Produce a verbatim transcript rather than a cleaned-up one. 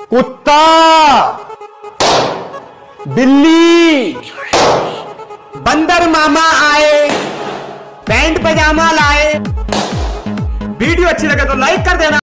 कुत्ता, बिल्ली, बंदर मामा आए, पैंट पजामा लाए। वीडियो अच्छी लगे तो लाइक कर देना।